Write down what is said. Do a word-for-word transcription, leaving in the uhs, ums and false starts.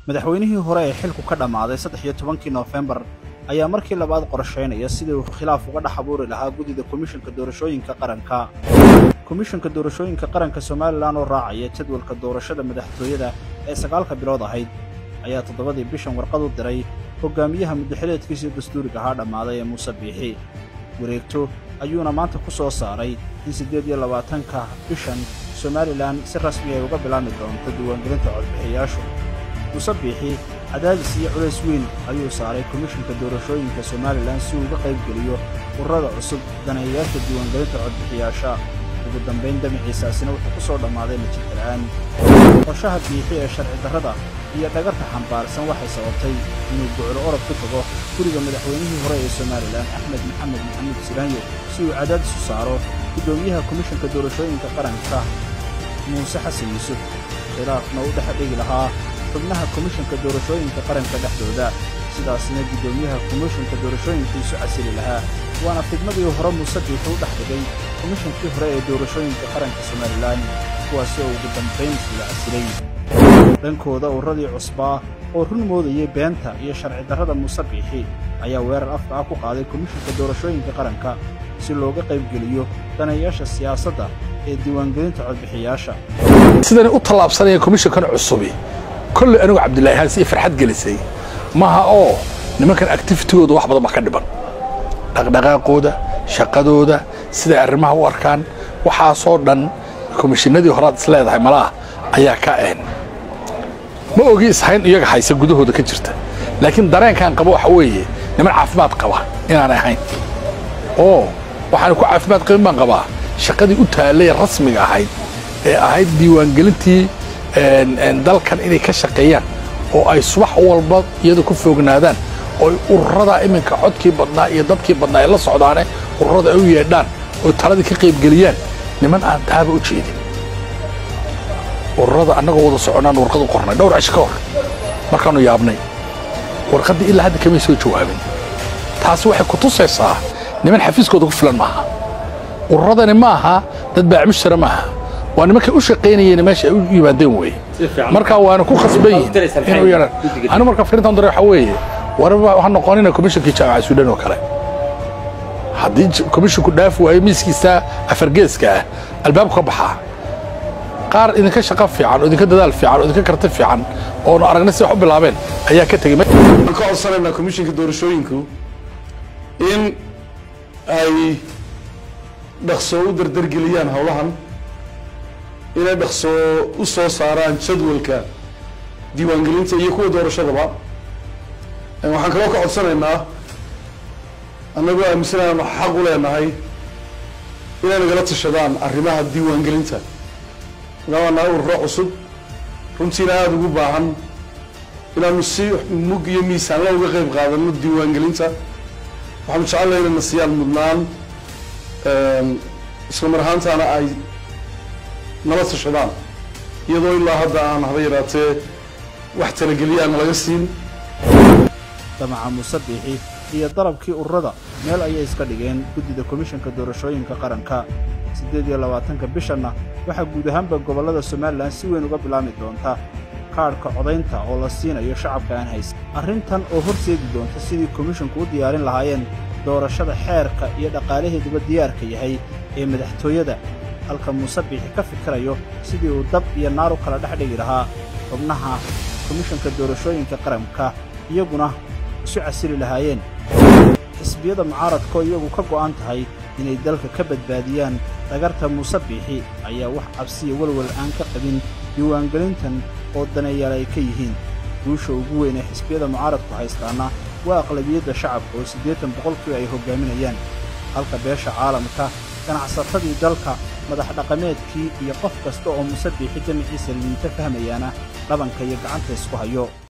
madaxweynihii hore ee xilku ka dhamaaday saddex iyo tobankii November ayaa markii labaad qorsheynaya sidii uu khilaaf uga dhex abuuri lahaa gudida komishanka doorashooyinka qaranka. komishanka doorashooyinka qaranka Soomaaliland oo raacaya jadwalka doorashada madaxtooyada ee sagaalka bilood ahayd ayaa toddobadii bishan warqad u diray hogaamiyaha madaxweynaha dastuuriga ahaa dhamaaday ee Muuse Biixi. wareegto ayuuna maanta ku soo saaray in siddeed iyo labaatanka bishan Soomaaliland si rasmi ah uga bilaabmi doonto diiwaangelinta codbixiyayaasha. Muuse Biixi cadaadis iyo culays weyn ayuu saaray komishanka doorashooyinka Soomaaliland si uu uga qayb geliyo ururada cusub daneeyayaasha diiwaangelinta codbixiyayaasha. ugu dambeyn damaciisaasina wuxuu ku soo dhamaaday natiij la'aan. qorshaha Biixi ee sharci darrada iyo dhagarta xambaarsan waxay sababtay inuu gocol orod ku tago guriga madaxweynihii hore ee Soomaaliland Axmed Maxamed Maxamuud Silaanyo si uu cadaadis u saaro gudoomiyaha komishanka doorashooyinka qaranka Muuse Xasan Yuusuf. khilaafna u dhex dhigi lahaa xubnaha komishanka doorashooyinka qaranka dhexdooda, sidaasna gudoomiyaha komishanka doorashooyinka isu casili lahaa. waana fidmadii hore Muuse Biixi u dhex dhigay komishankii hore ee doorashooyinka qaranka Soomaaliland kuwaasi oo ugu dambeyn isla casilay. dhankooda urradii cusbaa oo run moodayay beenta iyo sharci darrada Muuse Biixi ayaa weerar afka ah ku qaaday komishanka doorashooyinka qaranka si looga qayb geliyo daneeyaasha siyaasadda ee diiwaangelinta codbixiyayaasha. sidani u tallaabsanaya komishankan cusubi kulli anigu Cabdullaahi Haasi farxad gelisay maaha oo nimankan activity-gooda wax badan ma ka dhiban. dhaqdhaqaaqooda shaqadooda sida arrimaha u arkaan waxa soo dhan komishanadii hore is leedahay malaha ayaa ka een ma ogi ishayn iyaga haysa gudahooda ka jirta, laakiin dareenkan qabo waxa weeye niman caafimaad qaba inaan ahayn oo waxaan ku caafimaad qabin baan qabaa shaqadii u taalay rasmiga ahayd ee ahayd diiwaangelintii dalkan inay ka shaqeeyaan oo ay subax walba iyada ku foognaadaan oo ururada iminka codkii badnaa iyo dadkii badnaa ay la socdaane ururada ay u yeedhaan oo taladii ka qayb geliyaan niman aan taaba u jeedin. ururada annaga wada soconaan warqad u qornay dhowr cish ka hor markaanu yaabnay warqadii ilaa hadda kama soo jawaabin. taasi waxay ku tusaysaa niman xafiiskooda ku filan maaha. ururadani maaha dad baacimushara maaha, waa nimanka u shaqeynayeen meesha ay u yimaadeen weeye. marka waana ku khasban yihiin inuu yaraan anu marka firintan dare waxa weeye warba waxaan noqonayna komishankii jaamaca Suudaan oo kale. haddii komishanku dhaaf waayo miiskiisa afargeeska ah albaabka ka baxaa qaar idinka shaqo fiican oo idinka dadaal fiican oo idinka karti fiican oo aragnay si wax u bilaabeen ayaa ka tagay. waxaan ka codsanaynaa komishanka doorashooyinku in ay dhaqso u dardargeliyaan howlahan, inay dhaqso u soo saaraan jadwalka diiwaangelinta iyo kuwa doorashadaba. waxaan kaloo ka codsanaynaa annagoo aaminsanaan xaq u leenahay inay nagala tashadaan arrimaha diiwaangelinta. waa nahay ururo cusub runtiina aada ugu baahan inaanu si mug iyo miisaanla uga qayb qaadano diiwaangelinta. waxaanu jecelnahay inay na siiyaan mudnaan isla mar ahaantaana ay nala tashadaan iyadoo ilaa hadda aan haba yaraatee wax talageliyaana laga siin. damaca Muuse Biixi iyo dalabkii ururada meel ayay iska dhigeen gudida komishanka doorashooyinka qaranka. siddeed iyo labaatanka bishanna waxaa guud ahaanba gobollada Soomaaliland si weyn uga bilaabmi doonta kaadhka codaynta oo la siinayo shacabka aan haysan. arrintan oo horseedi doonta sidii komishanku u diyaarin lahaayeen doorashada xeerka iyo dhaqaalaheeduba diyaarka yahay ee madaxtooyada, halka Muuse Biixi ka fikirayo sidii uu dab iyo naar u kala dhex dhigi lahaa xubnaha komishanka doorashooyinka qaranka iyaguna isu casili lahaayeen. xisbiyada mucaaradka iyagu ka go'an tahay inay dalka ka badbaadiyaan dhagarta Muuse Biixi ayaa wax cabsiya walwal aan ka qabin diiwaangelintan oo daneeyaal ay ka yihiin. guusha ugu weyn ee xisbiyada mucaaradku haystaana waa aqlabiyadda shacabka oo siddeetan boqolkiiba ay hogaaminayaan, halka beesha caalamka ganacsatadii dalka madax dhaqameedkii iyo qof kasta oo Muuse Biixi damaciisa liita fahmayaana dhabanka iyo gacanta isku hayo.